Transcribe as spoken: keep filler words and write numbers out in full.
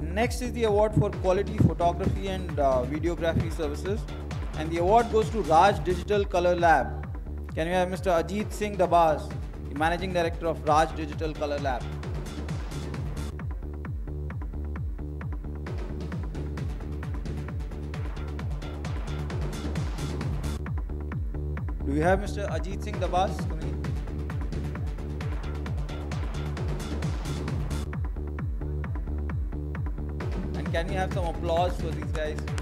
And next is the award for quality photography and uh, videography services. And the award goes to Raj Digital Color Lab. Can we have Mister Ajit Singh Dabas, the Managing Director of Raj Digital Color Lab. Do we have Mister Ajit Singh Dabas? And can we have some applause for these guys?